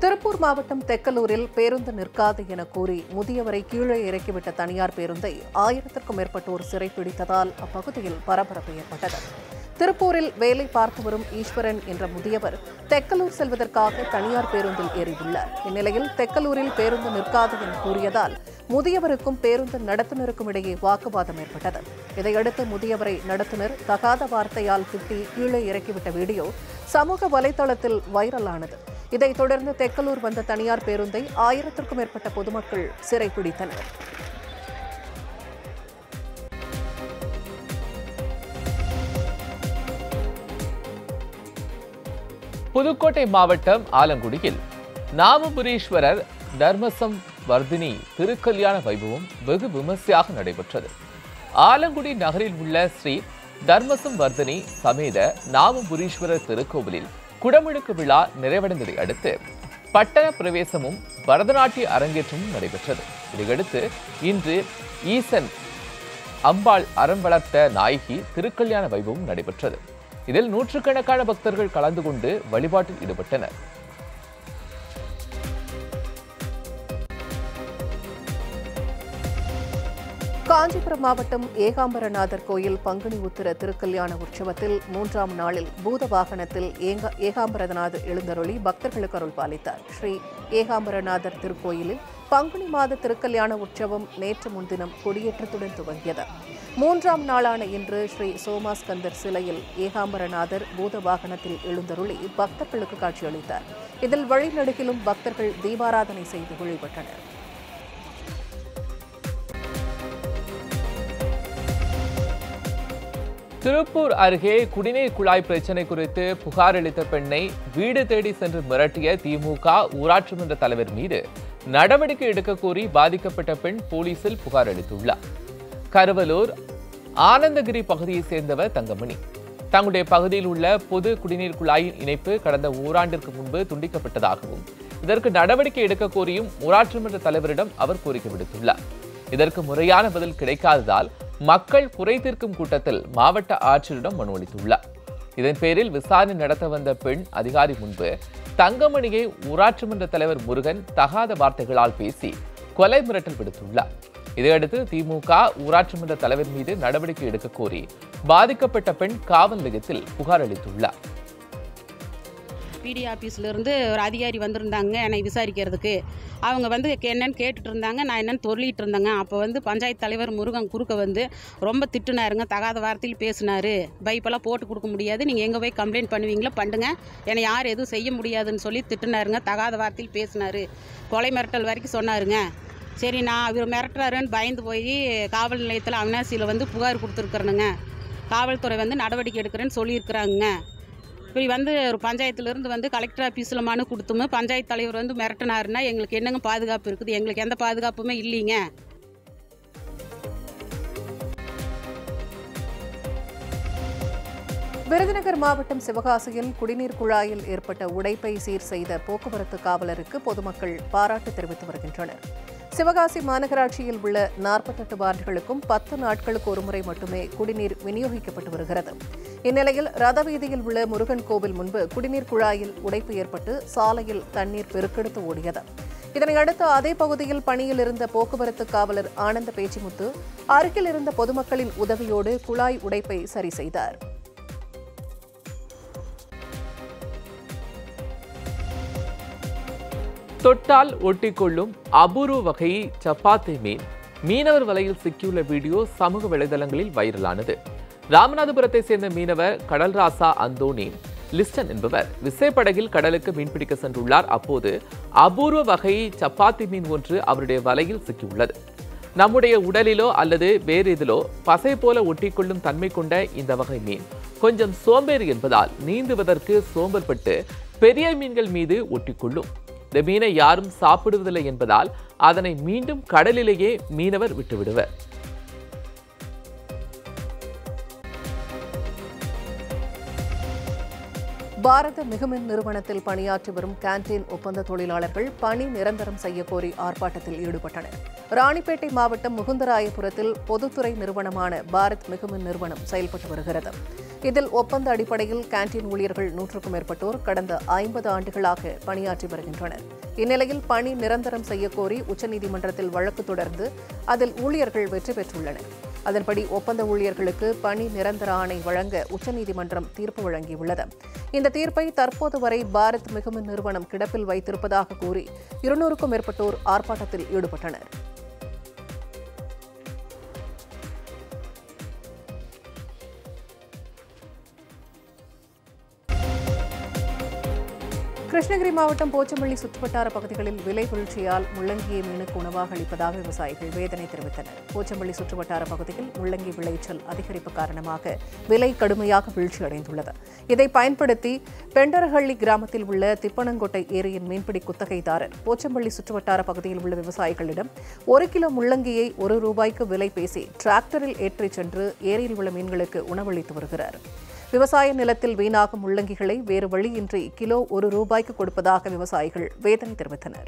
திருப்பூர் மாவட்டம் தெக்கலூரில் பேருந்து நிற்காது என கூறி முதியவரை கீழே இறக்கிவிட்ட தனியார் பேருந்தை 1000க்கும் மேற்பட்டோர் சிறைப்பிடித்ததால் அப்பகுதியில் பரபரப்பு ஏற்பட்டது. திருப்பூரில் வேலை பார்த்து வரும் ஈஸ்வரன் என்ற முதியவர் தெக்கலூர் செல்வதற்காக தனியார் பேருந்தில் ஏறியுள்ளார். இந்நிலையில் தெக்கலூரில் பேருந்து நிற்காது என கூறியதால் முதியவருக்கும் பேருந்து நடத்துனருக்கும் இடையே வாக்குவாதம் ஏற்பட்டது. இதையடுத்து முதியவரை நடத்துனர் தகாத வார்த்தையால் திட்டி கீழே இறக்கிவிட்ட வீடியோ சமூக வலைதளத்தில் வைரலானது. இதைத் தொடர்ந்து தெக்கலூர் வந்த தனியார் பேருந்தை 1000க்கும் மேற்பட்ட பொதுமக்கள் சிறைப்பிடித்தனர். புதுக்கோட்டை மாவட்டம் ஆலங்குடியில் நாமபுரீஸ்வரர் தர்மசம் வர்தினி திருக்கல்யாண வைபவம் வெகு விமர்சையாக நடைபெற்றது. ஆலங்குடி நகரில் உள்ள ஸ்ரீ தர்மசம் வர்தினி சமேத நாமபுரீஸ்வரர் திருக்கோவிலில் குடமுழுக்கு விழா நிறைவடைந்ததை அடுத்து பட்டண பிரவேசமும் பரதநாட்டிய அரங்கேற்றமும் நடைபெற்றது. இதையடுத்து இன்று ஈசன் அம்பாள் அறம் வளர்த்த நாயகி திருக்கல்யாண வைபவம் நடைபெற்றது. இதில் நூற்றுக்கணக்கான பக்தர்கள் கலந்து கொண்டு வழிபாட்டில் ஈடுபட்டனர். காஞ்சிபுரம் மாவட்டம் ஏகாம்பரநாதர் கோயில் பங்குனி உத்திர திருக்கல்யாண உற்சவத்தில் 3ஆம் நாளில் பூத வாகனத்தில் ஏகாம்பரநாதர் எழுந்தருளி பக்தர்களுக்கு அருள் பாலித்தார். ஸ்ரீ ஏகாம்பரநாதர் திருக்கோயிலில் பங்குனி மாத திருக்கல்யாண உற்சவம் நேற்று முன்தினம் கொடியேற்றத்துடன் துவங்கியது. 3ஆம் நாளான இன்று ஸ்ரீ சோமாஸ்கந்தர் சிலையில் ஏகாம்பரநாதர் பூத வாகனத்தில் எழுந்தருளி பக்தர்களுக்கு காட்சியளித்தார். இதில் வழிநடுகிலும் பக்தர்கள் தீபாராதனை செய்து வழிபட்டனர். திருப்பூர் அருகே குடிநீர் குழாய் பிரச்சினை குறித்து புகார் அளித்த பெண்ணை வீடு தேடி சென்று மிரட்டிய திமுக ஊராட்சி மன்ற தலைவர் மீது நடவடிக்கை எடுக்க கோரி பாதிக்கப்பட்ட பெண் போலீசில் புகார் அளித்துள்ளார். கருவலூர் ஆனந்தகிரி பகுதியைச் சேர்ந்தவர் தங்கமணி. தங்களுடைய பகுதியில் உள்ள பொது குடிநீர் குழாயின் இணைப்பு கடந்த ஓராண்டிற்கு முன்பு துண்டிக்கப்பட்டதாகவும் இதற்கு நடவடிக்கை எடுக்க கோரியும் ஊராட்சி மன்ற தலைவரிடம் அவர் கோரிக்கை விடுத்துள்ளார். இதற்கு முறையான பதில் கிடைக்காததால் மக்கள் குறை தீர்க்கும் கூட்டத்தில் மாவட்ட ஆட்சியரிடம் மனு அளித்துள்ளார். இதன் பேரில் விசாரணை நடத்த வந்த பெண் அதிகாரி முன்பு தங்கமணியை ஊராட்சி மன்ற தலைவர் முருகன் தகாத வார்த்தைகளால் பேசி கொலை மிரட்டல் விடுத்துள்ளார். இதையடுத்து திமுக ஊராட்சி மன்ற தலைவர் மீது நடவடிக்கை எடுக்க கோரி பாதிக்கப்பட்ட பெண் காவல் நிலையத்தில் புகார் அளித்துள்ளார். பிடி ஆஃபீஸ்லேருந்து ஒரு அதிகாரி வந்திருந்தாங்க என்னை விசாரிக்கிறதுக்கு. அவங்க என்னென்னு கேட்டுட்டு இருந்தாங்க, நான் என்னென்னு சொல்லிட்டு இருந்தேங்க. அப்போ பஞ்சாயத்து தலைவர் முருகன் குறுக்க ரொம்ப திட்டுனாருங்க, தகாத வார்த்தையில் பேசினார். பைப்பெல்லாம் போட்டு கொடுக்க முடியாது, நீங்கள் எங்கே போய் கம்ப்ளைண்ட் பண்ணுவீங்களோ பண்ணுங்க, என்னை யார் எதுவும் செய்ய முடியாதுன்னு சொல்லி திட்டுனாருங்க. தகாத வார்த்தையில் பேசினார், கொலை மிரட்டல் வரைக்கும் சொன்னாருங்க. சரி, நான் அவர் மிரட்டுறாருன்னு பயந்து போய் காவல் நிலையத்தில் அவினாசியில் புகார் கொடுத்துருக்குறேனுங்க. காவல்துறை நடவடிக்கை எடுக்கிறேன்னு சொல்லியிருக்கிறாங்க. இப்படி ஒரு பஞ்சாயத்துலேருந்து கலெக்டர் ஆஃபீஸில் மனு கொடுத்துமே பஞ்சாயத்து தலைவர் மிரட்டினாருன்னா எங்களுக்கு என்னங்க பாதுகாப்பு இருக்குது? எங்களுக்கு எந்த பாதுகாப்புமே இல்லைங்க. விருதுநகர் மாவட்டம் சிவகாசியில் குடிநீர் குழாயில் ஏற்பட்ட உடைப்பை சீர் செய்த போக்குவரத்து காவலருக்கு பொதுமக்கள் பாராட்டு தெரிவித்து வருகின்றனர். சிவகாசி மாநகராட்சியில் உள்ள 48 வார்டுகளுக்கும் 10 நாட்களுக்கு ஒருமுறை மட்டுமே குடிநீர் விநியோகிக்கப்பட்டு வருகிறது. இந்நிலையில் ரதவீதியில் உள்ள முருகன் கோவில் முன்பு குடிநீர் குழாயில் உடைப்பு ஏற்பட்டு சாலையில் தண்ணீர் பெருக்கெடுத்து ஓடியது. இதனையடுத்து அதே பகுதியில் பணியில் இருந்த போக்குவரத்து காவலர் ஆனந்த பேச்சிமுத்து அருகில் இருந்த பொதுமக்களின் உதவியோடு குழாய் உடைப்பை சரி செய்தார். தொட்டால் ஒட்டிக்கொள்ளும் அபூர்வ வகை சப்பாத்தி மீனவர் வலையில் சிக்கியுள்ள வீடியோ சமூக வலைதளங்களில் வைரலானது. ராமநாதபுரத்தை சேர்ந்த மீனவர் கடல்ராசா அந்தோனி லிஸ்டன் என்பவர் விசைப்படகில் கடலுக்கு மீன்பிடிக்க சென்றுள்ளார். அப்போது அபூர்வ வகை சப்பாத்தி மீன் ஒன்று அவருடைய வலையில் சிக்கியுள்ளது. நம்முடைய உடலிலோ அல்லது வேறு இதிலோ பசை போல ஒட்டிக்கொள்ளும் தன்மை கொண்ட இந்த வகை மீன் கொஞ்சம் சோம்பேறி என்பதால் நீந்துவதற்கு சோம்பற்பட்டு பெரிய மீன்கள் மீது ஒட்டிக்கொள்ளும். இந்த மீனை யாரும் சாப்பிடுவதில்லை என்பதால் அதனை மீண்டும் கடலிலேயே மீனவர் விட்டுவிடுவர். பாரத மிகுமின் நிறுவனத்தில் பணியாற்றி வரும் கேண்டீன் ஒப்பந்த தொழிலாளர்கள் பணி நிரந்தரம் செய்யக்கோரி ஆர்ப்பாட்டத்தில் ஈடுபட்டனர். ராணிப்பேட்டை மாவட்டம் முகுந்தராயபுரத்தில் பொதுத்துறை நிறுவனமான பாரத் மிகுமின் நிறுவனம் செயல்பட்டு வருகிறது. இதில் ஒப்பந்த அடிப்படையில் கேண்டீன் ஊழியர்கள் 100க்கும் மேற்பட்டோர் கடந்த 50 ஆண்டுகளாக பணியாற்றி வருகின்றனர். இந்நிலையில் பணி நிரந்தரம் செய்யக்கோரி உச்சநீதிமன்றத்தில் வழக்கு தொடர்ந்து அதில் ஊழியர்கள் வெற்றி பெற்றுள்ளனர். அதன்படி ஒப்பந்த ஊழியர்களுக்கு பணி நிரந்தர ஆணை வழங்க உச்சநீதிமன்றம் தீர்ப்பு வழங்கியுள்ளது. இந்த தீர்ப்பை தற்போது வரை பாரத் மிகுமின் நிறுவனம் கிடப்பில் வைத்திருப்பதாக கூறி 200க்கும் மேற்பட்டோர் ஆர்ப்பாட்டத்தில் ஈடுபட்டனர். கிருஷ்ணகிரி மாவட்டம் போச்சம்பள்ளி சுற்றுவட்டார பகுதிகளில் விலை வீழ்ச்சியால் முள்ளங்கியை மீனுக்கு உணவாக அளிப்பதாக விவசாயிகள் வேதனை தெரிவித்தனர். போச்சம்பள்ளி சுற்றுவட்டார பகுதியில் முள்ளங்கி விளைச்சல் அதிகரிப்பு காரணமாக விலை கடுமையாக வீழ்ச்சியடைந்துள்ளது. இதை பயன்படுத்தி பெண்டரஹள்ளி கிராமத்தில் உள்ள திப்பனங்கோட்டை ஏரியின் மீன்பிடி குத்தகைதாரர் போச்சம்பள்ளி சுற்றுவட்டார பகுதியில் உள்ள விவசாயிகளிடம் 1 கிலோ முள்ளங்கியை ₹1 விலை பேசி டிராக்டரில் ஏற்றிச் சென்று ஏரியில் உள்ள மீன்களுக்கு உணவளித்து வருகிறார். விவசாய நிலத்தில் வீணாகும் முள்ளங்கிகளை வேறு வழியின்றி கிலோ ₹1 கொடுப்பதாக விவசாயிகள் வேதனை தெரிவித்தனர்.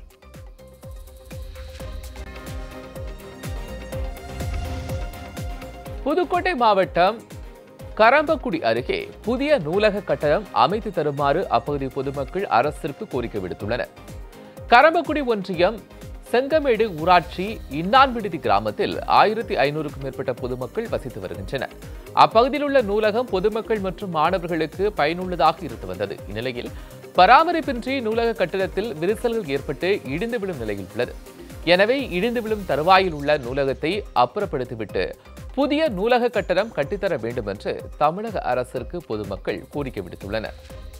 புதுக்கோட்டை மாவட்டம் கரம்பக்குடி அருகே புதிய நூலக கட்டடம் அமைத்து தருமாறு அப்பகுதி பொதுமக்கள் அரசிற்கு கோரிக்கை விடுத்துள்ளனர். கரம்பக்குடி ஒன்றியம் செங்கமேடு ஊராட்சி இன்னான்விடுதி கிராமத்தில் 1500க்கும் மேற்பட்ட பொதுமக்கள் வசித்து வருகின்றனர். அப்பகுதியில் உள்ள நூலகம் பொதுமக்கள் மற்றும் மாணவர்களுக்கு பயனுள்ளதாக இருந்து வந்தது. இந்நிலையில் பராமரிப்பின்றி நூலக கட்டிடத்தில் விரிசல்கள் ஏற்பட்டு இடிந்து விழும் நிலையில் உள்ளது. எனவே இடிந்து விழும் தருவாயில் உள்ள நூலகத்தை அப்புறப்படுத்திவிட்டு புதிய நூலக கட்டடம் கட்டித்தர வேண்டும் என்று தமிழக அரசிற்கு பொதுமக்கள் கோரிக்கை விடுத்துள்ளனர்.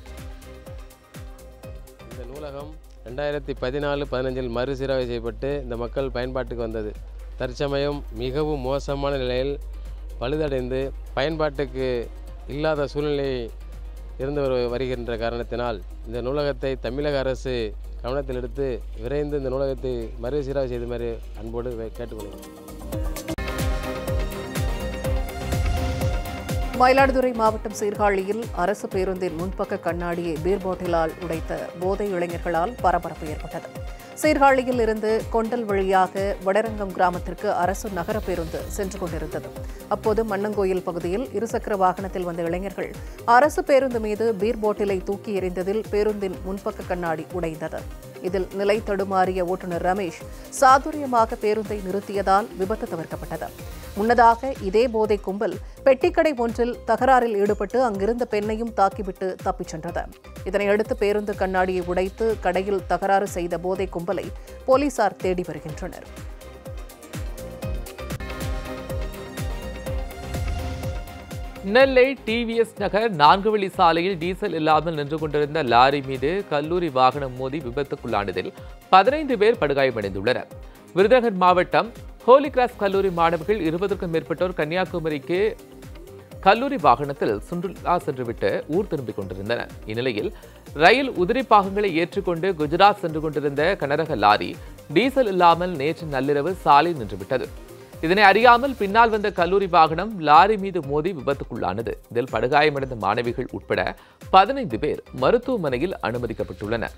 இந்த நூலகம் 2014-15 மறுசீரமைப்பு செய்யப்பட்டு இந்த மக்கள் பயன்பாட்டுக்கு வந்தது. தற்சமயம் மிகவும் மோசமான நிலையில் பழுதடைந்து பயன்பாட்டுக்கு இல்லாத சூழ்நிலை இருந்து வருகின்ற காரணத்தினால் இந்த நூலகத்தை தமிழக அரசு கவனத்தில் எடுத்து விரைந்து இந்த நூலகத்தை மறுசீரமைப்பு செய்துமாறு அன்போடு கேட்டுக்கொள்கிறோம். மயிலாடுதுறை மாவட்டம் சீர்காழியில் அரசு பேருந்தின் முன்பக்க கண்ணாடியை பீர் பாட்டிலால் உடைத்த போதை இளைஞர்களால் பரபரப்பு ஏற்பட்டது. சீர்காழியில் இருந்து கொண்டல் வழியாக வடரங்கம் கிராமத்திற்கு அரசு நகர பேருந்து சென்று கொண்டிருந்தது. அப்போது மன்னங்கோயில் பகுதியில் இருசக்கர வாகனத்தில் வந்த இளைஞர்கள் அரசு பேருந்து மீது பீர் பாட்டிலை தூக்கி எறிந்ததில் பேருந்தின் முன்பக்க கண்ணாடி உடைந்தது. இதில் நிலை தடுமாறிய ஓட்டுநர் ரமேஷ் சாதுரியமாக பேருந்தை நிறுத்தியதால் விபத்து தவிர்க்கப்பட்டது. முன்னதாக இதே போதை கும்பல் பெட்டிக்கடை ஒன்றில் தகராறில் ஈடுபட்டு அங்கிருந்த பெண்ணையும் தாக்கிவிட்டு தப்பிச் சென்றது. இதனையடுத்து பேருந்து கண்ணாடியை உடைத்து கடையில் தகராறு செய்த போதை கும்பலை போலீசார் தேடி வருகின்றனர். நெல்லை டிவிஎஸ் நகர் 4 வழி சாலையில் டீசல் இல்லாமல் நின்று கொண்டிருந்த லாரி மீது கல்லூரி வாகனம் மோதி விபத்துக்குள்ளானதில் 15 பேர் படுகாயமடைந்துள்ளனர். விருதுநகர் மாவட்டம் ஹோலி கிராஸ் கல்லூரி மாணவர்கள் 20க்கும் மேற்பட்டோர் கன்னியாகுமரிக்கு கல்லூரி வாகனத்தில் சுற்றுலா சென்றுவிட்டு ஊர் திரும்பிக் கொண்டிருந்தனர். இந்நிலையில் ரயில் உதிரி பாகங்களை ஏற்றுக்கொண்டு குஜராத் சென்று கொண்டிருந்த கனரக லாரி டீசல் இல்லாமல் நேற்று நள்ளிரவு சாலையில் நின்றுவிட்டது. இதனை அறியாமல் பின்னால் வந்த கல்லூரி வாகனம் லாரி மீது மோதி விபத்துக்குள்ளானது. இதில் படுகாயமடைந்த மாணவிகள் உட்பட 15 பேர் மருத்துவமனையில் அனுமதிக்கப்பட்டுள்ளனர்.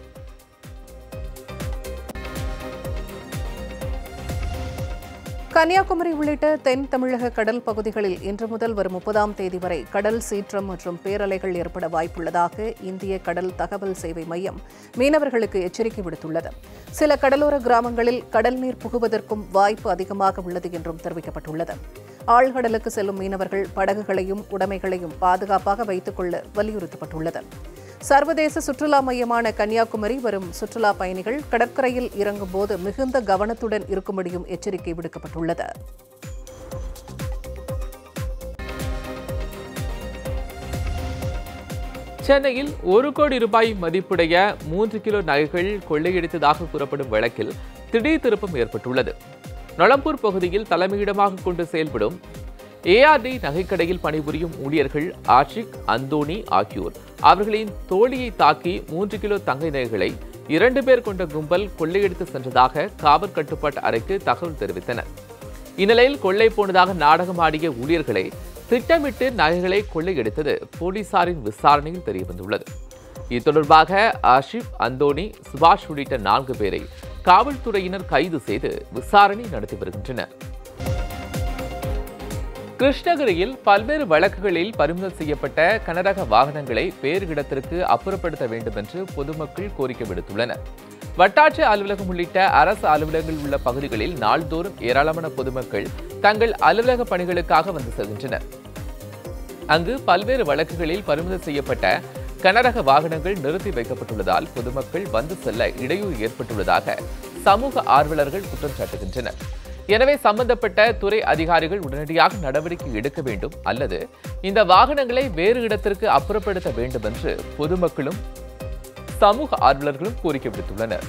கன்னியாகுமரி உள்ளிட்ட தென் தமிழக கடல் பகுதிகளில் இன்று முதல் வரும் 30ஆம் தேதி வரை கடல் சீற்றம் மற்றும் பேரலைகள் ஏற்பட வாய்ப்புள்ளதாக இந்திய கடல் தகவல் சேவை மையம் மீனவர்களுக்கு எச்சரிக்கை விடுத்துள்ளது. சில கடலோர கிராமங்களில் கடல் நீர் புகுவதற்கும் வாய்ப்பு அதிகமாக உள்ளது என்றும் தெரிவிக்கப்பட்டுள்ளது. ஆழ்கடலுக்கு செல்லும் மீனவர்கள் படகுகளையும் உடைமைகளையும் பாதுகாப்பாக வைத்துக் கொள்ள வலியுறுத்தப்பட்டுள்ளது. சர்வதேச சுற்றுலா மையமான கன்னியாகுமரி வரும் சுற்றுலா பயணிகள் கடற்கரையில் இறங்கும் போது மிகுந்த கவனத்துடன் இருக்கும்படியும் எச்சரிக்கை விடுக்கப்பட்டுள்ளது. சென்னையில் 1 கோடி ரூபாய் மதிப்புடைய 3 கிலோ நகைகள் கொள்ளையடித்ததாக கூறப்படும் வழக்கில் திடீர் திருப்பம் ஏற்பட்டுள்ளது. நொளம்பூர் பகுதியில் தலைமையிடமாக கொண்டு செயல்படும் ஏஆர்டி நகைக்கடையில் பணிபுரியும் ஊழியர்கள் ஆஷிக், அந்தோணி ஆகியோர் அவர்களின் தோழியை தாக்கி 3 கிலோ தங்க நகைகளை 2 பேர் கொண்ட கும்பல் கொள்ளையடித்து சென்றதாக காவல் கட்டுப்பாட்டு அறைக்கு தகவல் தெரிவித்தனர். இந்நிலையில் கொள்ளை போனதாக நாடகம் ஆடிய ஊழியர்களை திட்டமிட்டு நகைகளை கொள்ளையடித்தது போலீசாரின் விசாரணையில் தெரியவந்துள்ளது. இது தொடர்பாக ஆஷிப், அந்தோணி, சுபாஷ் உள்ளிட்ட 4 பேரை காவல்துறையினர் கைது செய்து விசாரணை நடத்தி வருகின்றனர். கிருஷ்ணகிரியில் பல்வேறு வழக்குகளில் பறிமுதல் செய்யப்பட்ட கனரக வாகனங்களை வேறு இடத்திற்கு அப்புறப்படுத்த வேண்டும் என்று பொதுமக்கள் கோரிக்கை விடுத்துள்ளனர். வட்டாட்சியர் அலுவலகம் உள்ளிட்ட அரசு அலுவலகங்கள் உள்ள பகுதிகளில் நாள்தோறும் ஏராளமான பொதுமக்கள் தங்கள் அலுவலக பணிகளுக்காக வந்து செல்கின்றனர். அங்கு பல்வேறு வழக்குகளில் பறிமுதல் செய்யப்பட்ட கனரக வாகனங்கள் நிறுத்தி வைக்கப்பட்டுள்ளதால் பொதுமக்கள் வந்து செல்ல இடையூறு ஏற்பட்டுள்ளதாக சமூக ஆர்வலர்கள் குற்றம் சாட்டுகின்றனர். எனவே சம்பந்தப்பட்ட துறை அதிகாரிகள் உடனடியாக நடவடிக்கை எடுக்க வேண்டும் அல்லது இந்த வாகனங்களை வேறு இடத்திற்கு அப்புறப்படுத்த வேண்டும் என்று பொதுமக்களும் சமூக ஆர்வலர்களும் கோரிக்கை விடுத்துள்ளனர்.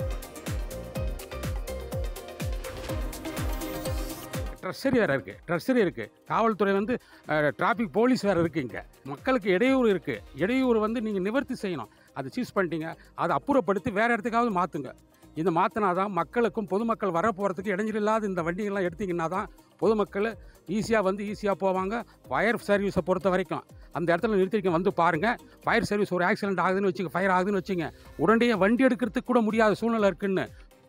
ட்ரெஷரி இருக்கு, காவல்துறை டிராஃபிக் போலீஸ் வேற இருக்கு. இங்க மக்களுக்கு இடையூறு இருக்கு. இடையூறு நீங்க நிவர்த்தி செய்யணும். அதை சீஸ் பண்ணிட்டீங்க, அதை அப்புறப்படுத்தி வேற இடத்துக்காவது மாத்துங்க. இதை மாத்தினாதான் மக்களுக்கும் பொதுமக்கள் வர போறதுக்கு இடைஞ்சல் இல்லாத இந்த வண்டிகள்லாம் எடுத்தீங்கன்னா தான் பொதுமக்கள் ஈஸியாக போவாங்க. ஃபயர் சர்வீஸை பொறுத்த வரைக்கும் அந்த இடத்துல நிறுத்திக்க பாருங்க. ஃபயர் சர்வீஸ் ஒரு ஆக்சிடென்ட் ஆகுதுன்னு வச்சுங்க, ஃபயர் ஆகுதுன்னு வச்சுங்க, உடனடியாக வண்டி எடுக்கிறதுக்கு கூட முடியாத சூழ்நிலை இருக்குன்னு.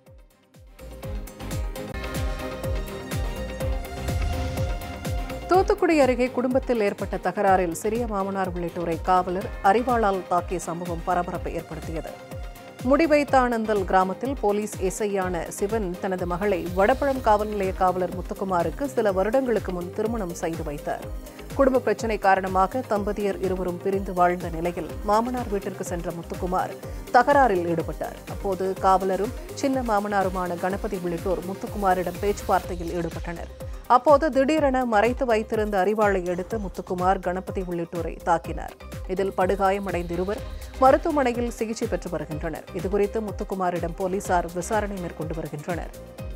தூத்துக்குடி அருகே குடும்பத்தில் ஏற்பட்ட தகராறில் சிறிய மாமனார் உள்ளிட்டோரை காவலர் அரிவாளால் தாக்கிய சம்பவம் பரபரப்பை ஏற்படுத்தியது. முடிவைத்தானந்தல் கிராமத்தில் போலீஸ் எஸ்ஐயான சிவன் தனது மகளை வடபழம் காவல் நிலைய காவலர் முத்துக்குமாருக்கு சில வருடங்களுக்கு முன் திருமணம் செய்து வைத்தார். குடும்ப பிரச்சினை காரணமாக தம்பதியர் இருவரும் பிரிந்து வாழ்ந்த நிலையில் மாமனார் வீட்டிற்கு சென்ற முத்துக்குமார் தகராறில் ஈடுபட்டார். அப்போது காவலரும் சின்ன மாமனாருமான கணபதி உள்ளிட்டோர் முத்துக்குமாரிடம் பேச்சுவார்த்தையில் ஈடுபட்டனர். அப்போது திடீரென மறைத்து வைத்திருந்த அரிவாளை எடுத்து முத்துக்குமார், கணபதி உள்ளிட்டோரை தாக்கினார். இதில் படுகாயமடைந்த இருவர் மருத்துவமனையில் சிகிச்சை பெற்று வருகின்றனர். இதுகுறித்து முத்துக்குமாரிடம் போலீசார் விசாரணை மேற்கொண்டு வருகின்றனர்.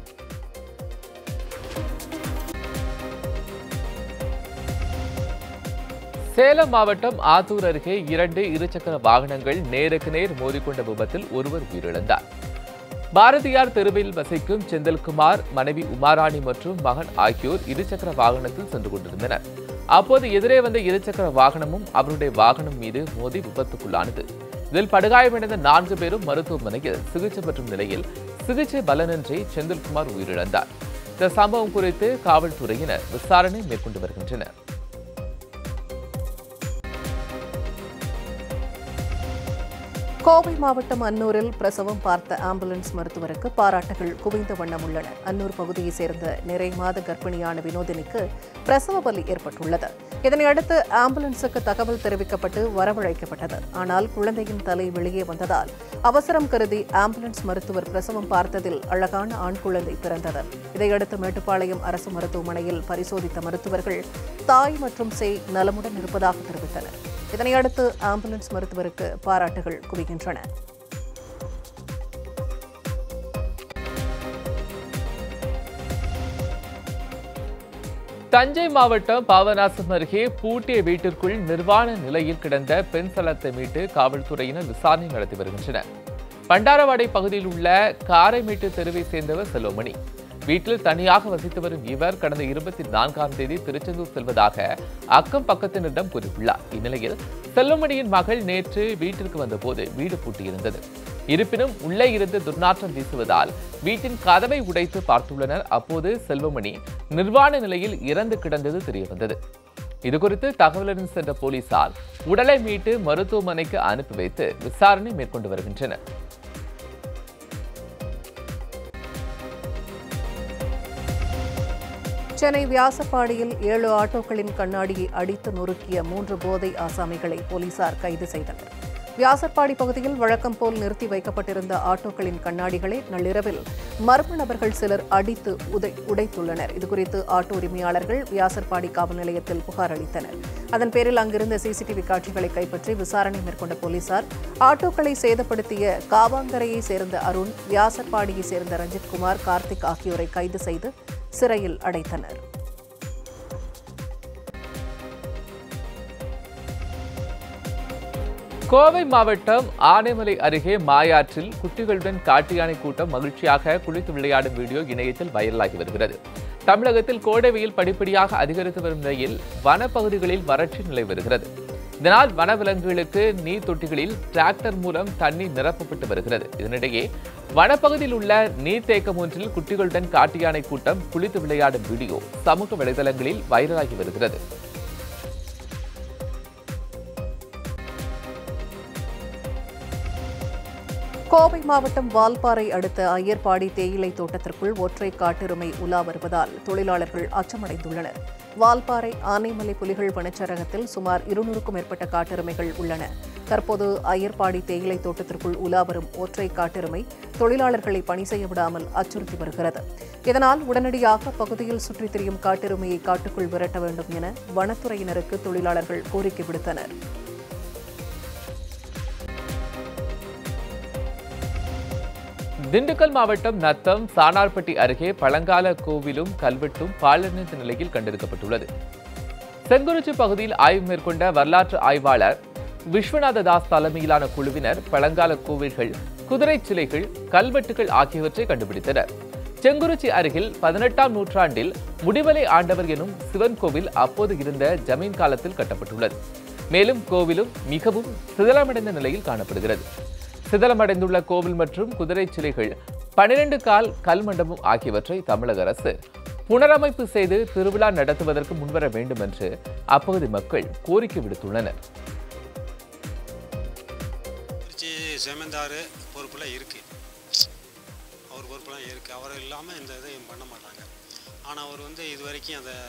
சேலம் மாவட்டம் ஆத்தூர் அருகே 2 இருசக்கர வாகனங்கள் நேருக்கு நேர் மோதிக்கொண்ட விபத்தில் ஒருவர் உயிரிழந்தார். பாரதியார் தெருவில் வசிக்கும் செந்தில்குமார், மனைவி உமாராணி மற்றும் மகன் ஆகியோர் இருசக்கர வாகனத்தில் சென்று கொண்டிருந்தனர். அப்போது எதிரே வந்த இருசக்கர வாகனமும் அவருடைய வாகனம் மீது மோதி விபத்துக்குள்ளானது. இதில் படுகாயமடைந்த 4 பேரும் மருத்துவமனையில் சிகிச்சை பெற்றும் நிலையில் சிகிச்சை பலனின்றி செந்தில்குமார் உயிரிழந்தார். இந்த சம்பவம் குறித்து காவல்துறையினர் விசாரணை மேற்கொண்டு வருகின்றனர். கோவை மாவட்டம் அன்னூரில் பிரசவம் பார்த்த ஆம்புலன்ஸ் மருத்துவருக்கு பாராட்டுகள் குவிந்த வண்ணம் உள்ளன. அன்னூர் பகுதியைச் சேர்ந்த நிறை மாத கர்ப்பிணியான வினோதினிக்கு பிரசவ வலி ஏற்பட்டுள்ளது. இதனையடுத்து ஆம்புலன்ஸுக்கு தகவல் தெரிவிக்கப்பட்டு வரவழைக்கப்பட்டது. ஆனால் குழந்தையின் தலை வெளியே வந்ததால் அவசரம் கருதி ஆம்புலன்ஸ் மருத்துவர் பிரசவம் பார்த்ததில் அழகான ஆண் குழந்தை பிறந்தது. இதையடுத்து மேட்டுப்பாளையம் அரசு மருத்துவமனையில் பரிசோதித்த மருத்துவர்கள் தாய் மற்றும் சேய் நலமுடன் இருப்பதாக தெரிவித்தனர். இதனையடுத்து ஆம்புலன்ஸ் மருத்துவருக்கு பாராட்டுகள் குவிகின்றன. தஞ்சை மாவட்டம் பாபநாசம் அருகே பூட்டிய வீட்டிற்குள் நிர்வாண நிலையில் கிடந்த பெண் சடலத்தை மீட்டு காவல்துறையினர் விசாரணை நடத்தி வருகின்றனர். பண்டாரவாடை பகுதியில் உள்ள காரைமேட்டு தெருவை சேர்ந்தவர் செல்வமணி. வீட்டில் தனியாக வசித்து வரும் இவர் கடந்த 24ஆம் தேதி திருச்செந்தூர் செல்வதாக அக்கம் பக்கத்தினரிடம் கூறியுள்ளார். இந்நிலையில் செல்வமணியின் மகள் நேற்று வீட்டிற்கு வந்தபோது வீடு பூட்டியிருந்தது. இருப்பினும் உள்ளே இருந்து துர்நாற்றம் வீசுவதால் வீட்டின் கதவை உடைத்து பார்த்துள்ளனர். அப்போது செல்வமணி நிர்வாண நிலையில் இறந்து கிடந்தது தெரியவந்தது. இதுகுறித்து தகவலுடன் சென்ற போலீசார் உடலை மீட்டு மருத்துவமனைக்கு அனுப்பி வைத்து விசாரணை மேற்கொண்டு வருகின்றனர். சென்னை வியாசர்பாடியில் 7 ஆட்டோக்களின் கண்ணாடியை அடித்து நொறுக்கிய 3 போதை ஆசாமிகளை போலீசார் கைது செய்தனர். வியாசர்பாடி பகுதியில் வழக்கம் போல் நிறுத்தி வைக்கப்பட்டிருந்த ஆட்டோக்களின் கண்ணாடிகளை நள்ளிரவில் மர்ம நபர்கள் சிலர் அடித்து உடைத்துள்ளனர். இதுகுறித்து ஆட்டோ உரிமையாளர்கள் வியாசர்பாடி காவல் நிலையத்தில் புகார் அளித்தனர். அதன் பேரில் அங்கிருந்த சிசிடிவி காட்சிகளை கைப்பற்றி விசாரணை மேற்கொண்ட போலீசார் ஆட்டோக்களை சேதப்படுத்திய காவாங்கரையை சேர்ந்த அருண், வியாசர்பாடியை சேர்ந்த ரஞ்சித்குமார், கார்த்திக் ஆகியோரை கைது செய்து சிறையில் அடைத்தனர். கோவை மாவட்டம் ஆனைமலை அருகே மாயாற்றில் குட்டிகளுடன் காட்டு யானை கூட்டம் மகிழ்ச்சியாக குளித்து விளையாடும் வீடியோ இணையத்தில் வைரலாகி வருகிறது. தமிழகத்தில் கோடை வெயில் படிப்படியாக அதிகரித்து வரும் நிலையில் வனப்பகுதிகளில் வறட்சி நிலை வருகிறது. இதனால் வனவிலங்குகளுக்கு நீர் தொட்டிகளில் டிராக்டர் மூலம் தண்ணீர் நிரப்பப்பட்டு வருகிறது. இதனிடையே வனப்பகுதியில் உள்ள நீர்த்தேக்கம் ஒன்றில் குட்டிகளுடன் காட்டு யானை கூட்டம் குளித்து விளையாடும் வீடியோ சமூக வலைதளங்களில் வைரலாகி வருகிறது. கோவை மாவட்டம் வால்பாறை அடுத்த ஐயர்பாடி தேயிலை தோட்டத்திற்குள் ஒற்றை காட்டெருமை உலா வருவதால் தொழிலாளர்கள் அச்சமடைந்துள்ளனர். வால்பாறை ஆனைமலை புலிகள் வனச்சரகத்தில் சுமார் 200க்கும் மேற்பட்ட காட்டெருமைகள் உள்ளன. தற்போது ஐயர்பாடி தேயிலை தோட்டத்திற்குள் உலா வரும் ஒற்றை காட்டெருமை தொழிலாளர்களை பணி செய்ய விடாமல் அச்சுறுத்தி வருகிறது. இதனால் உடனடியாக பகுதியில் சுற்றித் திரியும் காட்டெருமையை காட்டுக்குள் விரட்ட வேண்டும் என வனத்துறையினருக்கு தொழிலாளர்கள் கோரிக்கை விடுத்தனர். திண்டுக்கல் மாவட்டம் நத்தம் சானார்பட்டி அருகே பழங்கால கோவிலும் கல்வெட்டும் பாழடைந்த நிலையில் கண்டெடுக்கப்பட்டுள்ளது. செங்குறிச்சி பகுதியில் ஆய்வு மேற்கொண்ட வரலாற்று ஆய்வாளர் விஸ்வநாத தாஸ் தலைமையிலான குழுவினர் பழங்கால கோவில்கள், குதிரை சிலைகள், கல்வெட்டுகள் ஆகியவற்றை கண்டுபிடித்தனர். செங்குறிச்சி அருகில் 18ஆம் நூற்றாண்டில் முடிமலை ஆண்டவர் எனும் சிவன் கோவில் அப்போது இருந்த ஜமீன் காலத்தில் கட்டப்பட்டுள்ளது. மேலும் கோவிலும் மிகவும் சிதிலமடைந்த நிலையில் காணப்படுகிறது. சிதலமடைந்துள்ள கோவில் மற்றும் குதிரை சிலைகள், 12 கால் கல் மண்டபம் ஆகியவற்றை தமிழக அரசு புனரமைப்பு செய்து திருவிழா நடத்துவதற்கு முன்வர வேண்டும் என்று அப்பகுதி மக்கள் கோரிக்கை விடுத்துள்ளனர். ஜமீன்தார் பொறுப்புல இருக்கு, அவர் பொறுப்புலாம் இருக்கு. அவர் இல்லாமல் இந்த இதை பண்ண மாட்டாங்க. ஆனால் அவர் இது வரைக்கும் அதை